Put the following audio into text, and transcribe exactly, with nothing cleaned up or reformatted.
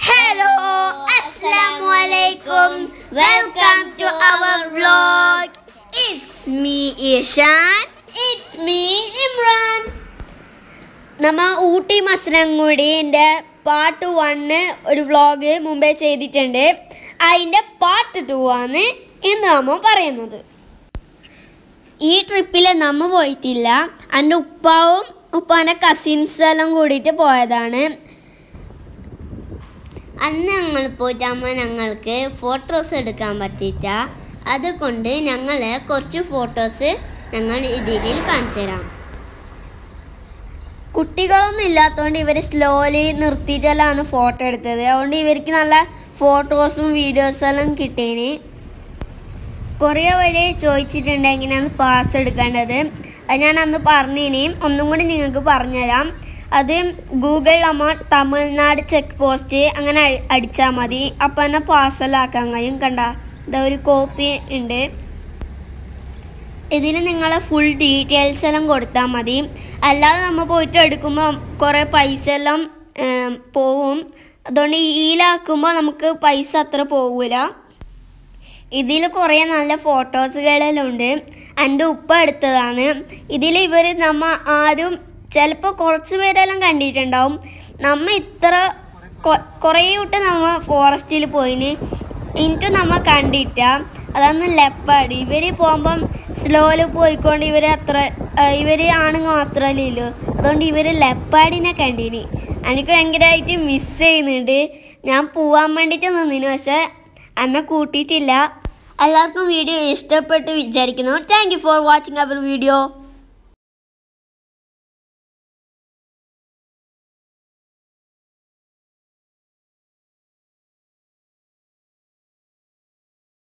Hello, Assalamualaikum. Welcome to our vlog. It's me, Ishan. It's me, Imran. നമ്മ ഊട്ടി മസനഗുഡിന്റെ part one ഒരു vlog മുമ്പേ ചെയ്തിട്ടുണ്ട്. അതിൻ്റെ പാർട്ട് ടു ആണ് ഇന്ന് നമ്മൾ പറയുന്നത്. ഈ ട്രിപ്പിൽ നമ്മ പോയിട്ടില്ല. എൻ്റെ ഉപ്പാവും ഉപ്പാൻ്റെ കസിൻസ് എല്ലാം കൂടിയിട്ട് പോയതാണ്. അന്ന് ഞങ്ങൾ പോയിട്ടാകുമ്പോൾ ഞങ്ങൾക്ക് ഫോട്ടോസ് എടുക്കാൻ പറ്റിയിട്ട, അതുകൊണ്ട് ഞങ്ങൾ കുറച്ച് ഫോട്ടോസ് ഞങ്ങൾ ഇതിൽ കാണിച്ചു തരാം. കുട്ടികളൊന്നും ഇല്ലാത്തതുകൊണ്ട് ഇവർ സ്ലോലി നിർത്തിയിട്ടെല്ലാം ഫോട്ടോ എടുത്തത്. അതുകൊണ്ട് ഇവർക്ക് നല്ല ഫോട്ടോസും വീഡിയോസും എല്ലാം കിട്ടീന്. കുറേ പേര് ചോദിച്ചിട്ടുണ്ട് എങ്ങനെയാണ് പാസ് എടുക്കേണ്ടത്. അത് ഞാൻ അന്ന് പറഞ്ഞിനി, ഒന്നും കൂടി നിങ്ങൾക്ക് പറഞ്ഞുതരാം. അത് ഗൂഗിൾ നമ്മൾ തമിഴ്നാട് ചെക്ക് പോസ്റ്റ് അങ്ങനെ അടിച്ചാൽ മതി. അപ്പം തന്നെ പാർസൽ ആക്കാൻ കഴിയും. കണ്ട, ഇതാ ഒരു കോപ്പി ഉണ്ട്. ഇതിൽ നിങ്ങൾ ഫുൾ ഡീറ്റെയിൽസ് എല്ലാം കൊടുത്താൽ മതി. അല്ലാതെ നമ്മൾ പോയിട്ട് എടുക്കുമ്പോൾ കുറേ പൈസ എല്ലാം പോവും. അതുകൊണ്ട് ഈലാക്കുമ്പോൾ നമുക്ക് പൈസ അത്ര പോകില്ല. ഇതിൽ കുറേ നല്ല ഫോട്ടോസുകളെല്ലാം ഉണ്ട്. എൻ്റെ ഉപ്പ എടുത്തതാണ്. ഇതിൽ ഇവർ നമ്മൾ ആരും ചിലപ്പോൾ കുറച്ച് പേരെല്ലാം കണ്ടിട്ടുണ്ടാവും. നമ്മ ഇത്ര കുറേ വിട്ട് നമ്മൾ ഫോറസ്റ്റിൽ പോയിന് എന്നിട്ട് നമ്മൾ കണ്ടിട്ട. അതാണ് ലെപ്പാട്. ഇവർ പോകുമ്പം സ്ലോയിൽ പോയിക്കൊണ്ട് ഇവർ അത്ര ഇവർ ആണുങ്ങൾ മാത്രമല്ലേ ഉള്ളൂ. അതുകൊണ്ട് ഇവർ ലെപ്പാടിനെ കണ്ടിന്. എനിക്ക് ഭയങ്കരമായിട്ട് മിസ് ചെയ്യുന്നുണ്ട്. ഞാൻ പോവാൻ വേണ്ടിയിട്ട് നിന്നിന്, പക്ഷേ എന്നെ കൂട്ടിയിട്ടില്ല. എല്ലാവർക്കും വീഡിയോ ഇഷ്ടപ്പെട്ട് വിചാരിക്കുന്നു. Thank you for watching our video.